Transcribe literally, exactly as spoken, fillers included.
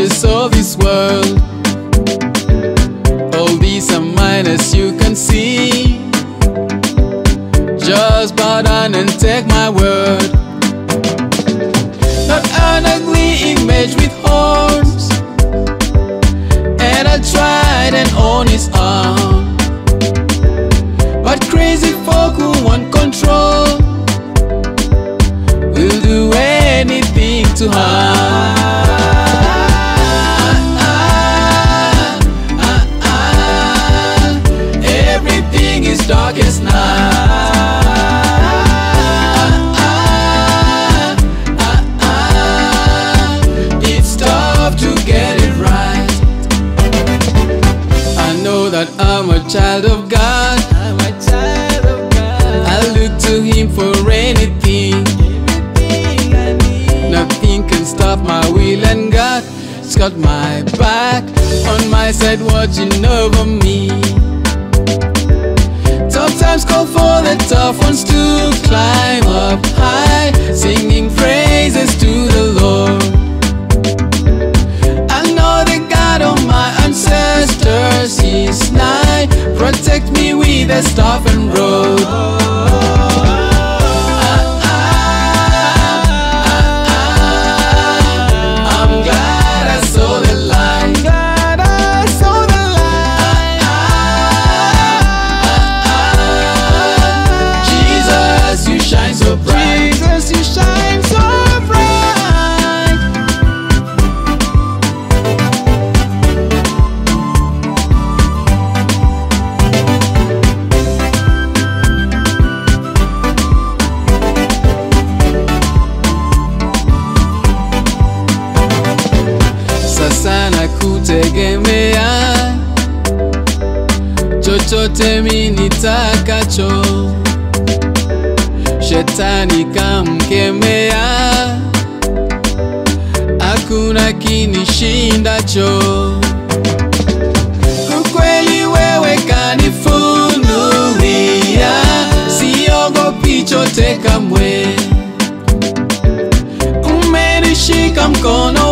riches of this world. All these are mine, as you can see. Just bow down and take my word. Not an ugly image with horns and a trident on his arm, but crazy folk who want control will do anything to harm. Ah, ah, ah, everything is dark as night. Ah, ah, ah, it's tough to get it right. I know that I'm a child of God. I'm a child of God. I look to Him for anything. Anything I need. Nothing can stop my will, and God's got my back, on my side, watching over me. Tough times call for the tough ones to climb up high, singing praises to the Lord. I know the God of my ancestors is nigh, protect me with a staff and rod. Ah, ah, ah, ah, I'm glad I saw the light. Glad I saw the light. Ah, ah, ah, Jesus, you shine so bright. Jesus, you shine so bright. Sasa nakutegemea, chochote mi nitakacho. Shetani kamkemea, hakuna kinishindacho. Ukweli, wewe, kanifunulia, siogopi chote kamwe. Umenishika mkono